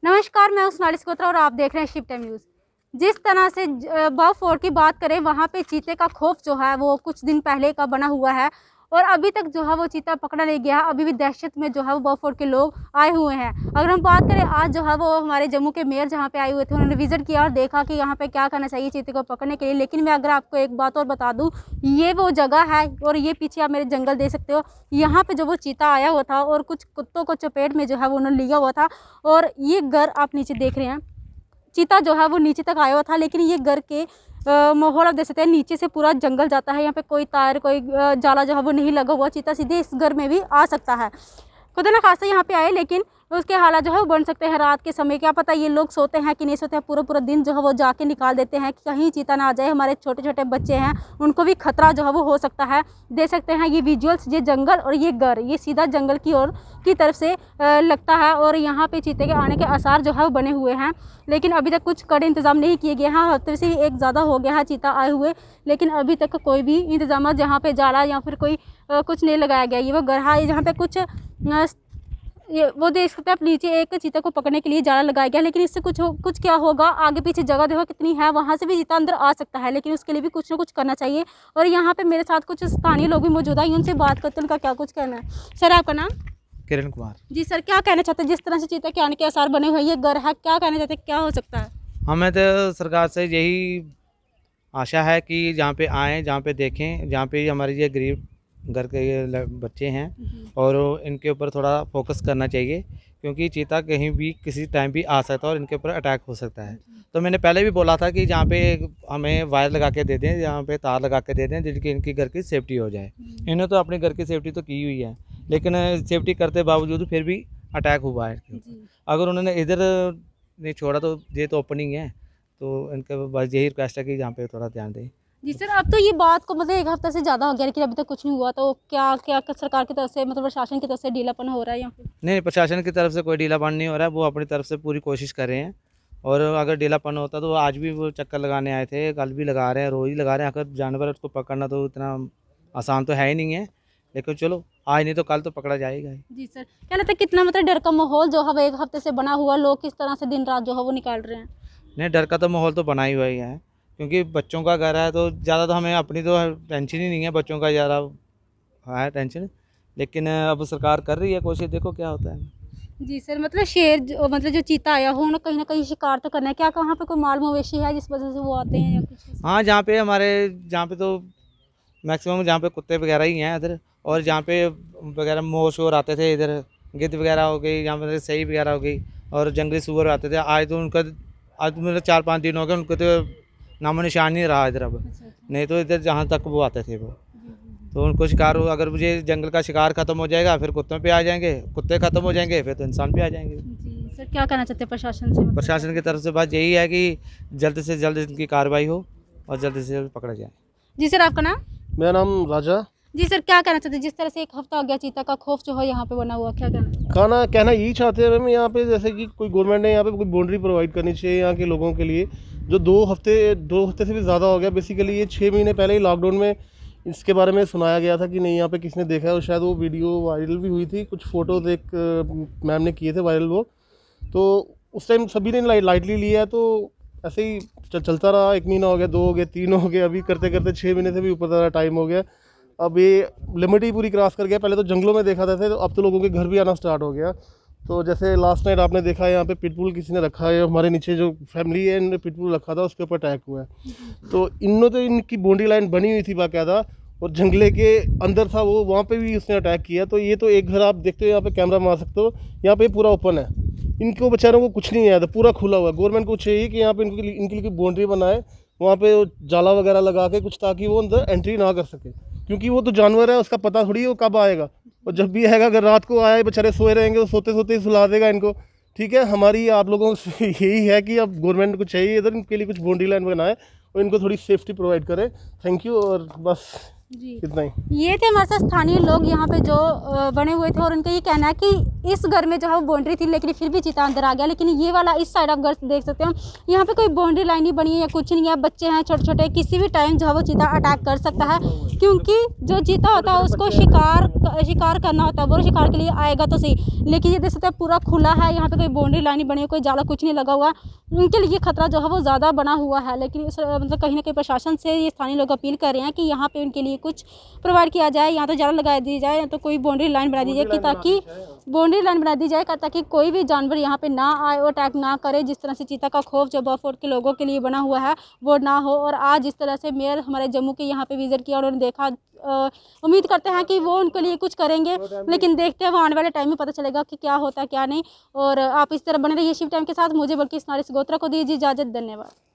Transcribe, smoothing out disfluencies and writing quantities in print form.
नमस्कार, मैं हूं सोनाली स्कोत्रा और आप देख रहे हैं शिफ्ट टाइम न्यूज़। जिस तरह से बर्फ फोर्ट की बात करें, वहां पे चीते का खौफ जो है वो कुछ दिन पहले का बना हुआ है और अभी तक जो है वो चीता पकड़ा नहीं गया। अभी भी दहशत में जो है वो बर्फ फोर्ट के लोग आए हुए हैं। अगर हम बात करें, आज जो है वो हमारे जम्मू के मेयर जहाँ पे आए हुए थे, उन्होंने विजिट किया और देखा कि यहाँ पे क्या करना चाहिए चीते को पकड़ने के लिए। लेकिन मैं अगर आपको एक बात और बता दूँ, ये वो जगह है और ये पीछे आप मेरे जंगल देख सकते हो। यहाँ पे जो वो चीता आया हुआ था और कुछ कुत्तों को चपेट में जो है वो उन्होंने लिया हुआ था। और ये घर आप नीचे देख रहे हैं, चीता जो है वो नीचे तक आया हुआ था। लेकिन ये घर के माहौल आप देख सकते हैं, नीचे से पूरा जंगल जाता है। यहाँ पे कोई तार, कोई जाला जो है वो नहीं लगा हुआ। चीता सीधे इस घर में भी आ सकता है। खुदा ना खासा यहाँ पे आए, लेकिन उसके हालात जो है वो बन सकते हैं रात के समय। क्या पता ये लोग सोते हैं कि नहीं सोते हैं, पूरा पूरा दिन जो है वो जाके निकाल देते हैं कि कहीं चीता ना आ जाए। हमारे छोटे छोटे बच्चे हैं, उनको भी खतरा जो है वो हो सकता है। देख सकते हैं ये विजुअल्स, ये जंगल और ये घर, ये सीधा जंगल की ओर की तरफ से लगता है। और यहाँ पे चीते के आने के आसार जो है वो बने हुए हैं, लेकिन अभी तक कुछ कड़े इंतजाम नहीं किए गए हैं। हफ्ते से एक ज़्यादा हो गया है चीता आए हुए, लेकिन अभी तक कोई भी इंतजाम जहाँ पे जाला या फिर कोई कुछ नहीं लगाया गया। ये वो गढ़ा है जहाँ पे कुछ ये वो देख सकते हैं आप, नीचे एक चीता को पकड़ने के लिए जाला लगाया गया। लेकिन इससे कुछ क्या होगा, आगे पीछे जगह देखो कितनी है, वहाँ से भी चीता अंदर आ सकता है। लेकिन उसके लिए भी कुछ ना कुछ करना चाहिए। और यहाँ पे मेरे साथ कुछ स्थानीय लोग भी मौजूद हैं, उनसे बात करते हैं उनका क्या कुछ कहना है। सर, आपका नाम? किरण कुमार। जी सर, क्या कहना चाहते हैं जिस तरह से चीता के आने के आसार बने हुए हैं, ये घर है, क्या कहना चाहते हैं, क्या हो सकता है? हमें तो सरकार से यही आशा है कि जहाँ पे आएँ, जहाँ पे देखें, जहाँ पे हमारे ये गरीब घर के ये बच्चे हैं और इनके ऊपर थोड़ा फोकस करना चाहिए, क्योंकि चीता कहीं भी किसी टाइम भी आ सकता है और इनके ऊपर अटैक हो सकता है। तो मैंने पहले भी बोला था कि जहाँ पे हमें वायर लगा के दे दें, जहाँ पे तार लगा के दे दें, जिनकी इनकी घर की सेफ्टी हो जाए। इन्होंने तो अपने घर की सेफ्टी तो की हुई है, लेकिन सेफ्टी करते बावजूद फिर भी अटैक हुआ है इनके ऊपर। अगर उन्होंने इधर नहीं छोड़ा तो ये तो ओपनिंग है, तो इनके बस यही रिक्वेस्ट है कि यहाँ पे थोड़ा ध्यान दें। जी सर, अब तो ये बात को मतलब एक हफ्ते से ज़्यादा हो गया, लेकिन अभी तक कुछ नहीं हुआ। तो क्या क्या सरकार की तरफ से, मतलब प्रशासन की तरफ से ढीलापन हो रहा है या फिर? नहीं, प्रशासन की तरफ से कोई ढीलापन नहीं हो रहा है। वो अपनी तरफ से पूरी कोशिश कर रहे हैं, और अगर ढीलापन होता तो आज भी वो चक्कर लगाने आए थे, कल भी लगा रहे हैं, रोज़ ही लगा रहे हैं। अगर जानवर उसको पकड़ना तो इतना आसान तो है ही नहीं है, लेकिन चलो आज नहीं तो कल तो पकड़ा जाएगा ही। जी सर, क्या लगता है कितना मतलब डर का माहौल जो है वो एक हफ्ते से बना हुआ, लोग किस तरह से दिन रात जो है वो निकाल रहे हैं? नहीं, डर का तो माहौल तो बना ही हुआ ही है, क्योंकि बच्चों का घर है तो ज़्यादा तो हमें अपनी तो टेंशन ही नहीं है, बच्चों का ज़्यादा है टेंशन। लेकिन अब सरकार कर रही है कोशिश, देखो क्या होता है। जी सर, मतलब शेर मतलब जो चीता आया हो ना, कहीं ना कहीं शिकार तो करना है। क्या वहाँ पे कोई माल मवेशी है जिस वजह से वो आते हैं या कुछ? हाँ, जहाँ पे तो मैक्सिमम जहाँ पे कुत्ते वगैरह ही हैं इधर, और जहाँ पे वगैरह मोर शोर आते थे इधर, गिद्ध वगैरह हो गई, यहाँ पे सही वगैरह हो गई, और जंगली सूअर आते थे। आज तो मतलब 4-5 दिन हो गए, उनको तो नामो निशान नहीं रहा इधर अब। नहीं तो इधर जहाँ तक वो आते थे वो, तो उनको शिकार हो, अगर मुझे जंगल का शिकार खत्म हो जाएगा फिर कुत्तों पे आ जाएंगे, कुत्ते खत्म हो जाएंगे फिर तो इंसान पे आ जाएंगे। जी सर, क्या कहना चाहते हैं प्रशासन से? प्रशासन की तरफ से बात यही है कि जल्द से जल्द इनकी कार्रवाई हो और जल्द से जल्द पकड़ा जाए। जी सर, आपका नाम? मेरा नाम राजा। जी सर, क्या कहना चाहते हैं जिस तरह से एक हफ्ता हो गया चीता का खौफ जो है यहाँ पे बना हुआ, क्या कहना यही चाहते हैं हम यहाँ पे, जैसे कि कोई गवर्नमेंट ने यहाँ पे कोई बाउंड्री प्रोवाइड करनी चाहिए यहाँ के लोगों के लिए, जो 2 हफ्ते से भी ज़्यादा हो गया। बेसिकली ये 6 महीने पहले ही लॉकडाउन में इसके बारे में सुनाया गया था कि नहीं यहाँ पे किसने देखा है, और शायद वो वीडियो वायरल भी हुई थी, कुछ फ़ोटोज़ एक मैम ने किए थे वायरल वो। तो उस टाइम सभी ने लाइटली लिया, तो ऐसे ही चलता रहा। 1 महीना हो गया, 2 हो गए, 3 हो गए, अभी करते करते 6 महीने से भी ऊपर ज़्यादा टाइम हो गया। अब ये लिमिट ही पूरी क्रॉस कर गया। पहले तो जंगलों में देखा था, तो अब तो लोगों के घर भी आना स्टार्ट हो गया। तो जैसे लास्ट नाइट आपने देखा है यहाँ पे पिटबुल किसी ने रखा है, हमारे नीचे जो फैमिली है इन्होंने पिटबुल रखा था, उसके ऊपर अटैक हुआ है। तो तो इनकी बाउंड्री लाइन बनी हुई थी बाकायदा, और जंगले के अंदर था वो, वहाँ पे भी उसने अटैक किया। तो ये तो एक घर आप देखते हो, यहाँ पे कैमरा मार सकते हो, यहाँ पे पूरा ओपन है, इनको बेचारों को कुछ नहीं आया था, पूरा खुला हुआ है। गवर्नमेंट को चाहिए कि यहाँ पे इनके लिए बाउंड्री बनाए, वहाँ पे जाला वगैरह लगा के कुछ, ताकि वो अंदर एंट्री ना कर सके, क्योंकि वो तो जानवर है, उसका पता थोड़ी है वो कब आएगा, और जब भी आएगा अगर रात को आया, बेचारे सोए रहेंगे, वो सोते सोते ही सुला देगा इनको। ठीक है, हमारी आप लोगों से यही है कि अब गवर्नमेंट को चाहिए इधर इनके लिए कुछ बाउंड्री लाइन बनाए और इनको थोड़ी सेफ्टी प्रोवाइड करे। थैंक यू, और बस जी इतना ही। ये थे हमारे साथ स्थानीय लोग यहाँ पे जो बने हुए थे, और उनका ये कहना है कि इस घर में जो है वो बाउंड्री थी, लेकिन फिर भी चीता अंदर आ गया। लेकिन ये वाला इस साइड आप घर देख सकते हो, यहाँ पे कोई बाउंड्री लाइन नहीं बनी है या कुछ नहीं है। बच्चे हैं छोटे छोटे, किसी भी टाइम जो है वो चीता अटैक कर सकता है, क्योंकि जो चीता होता है उसको शिकार करना होता है, वो शिकार के लिए आएगा तो सही। लेकिन ये देख सकते हैं पूरा खुला है, यहाँ पे कोई बाउंड्री लाइन नहीं बनी है, कोई जाला कुछ नहीं लगा हुआ। उनके लिए खतरा जो है वो ज़्यादा बना हुआ है। लेकिन मतलब कहीं ना कहीं प्रशासन से ये स्थानीय लोग अपील कर रहे हैं कि यहाँ पे उनके लिए कुछ प्रोवाइड किया जाए, यहाँ तो जाला लगा दी जाए, या तो कोई बाउंड्री लाइन बना दी जाए कि ताकि बाउंड्री लाइन बना दी जाए ताकि कोई भी जानवर यहाँ पे ना आए और अटैक ना करे। जिस तरह से चीता का खौफ जो बर्फोर्ट के लोगों के लिए बना हुआ है वो ना हो। और आज जिस तरह से मेयर हमारे जम्मू के यहाँ पे विजिट किया, उन्होंने देखा, उम्मीद करते हैं कि वो उनके लिए कुछ करेंगे, लेकिन देखते हैं वो आने वाले टाइम में पता चलेगा कि क्या होता है क्या नहीं। और आप इस तरह बने रहिए शिव टाइम के साथ। मुझे बल्कि नारिस गोत्रा को दीजिए इजाज़त। धन्यवाद।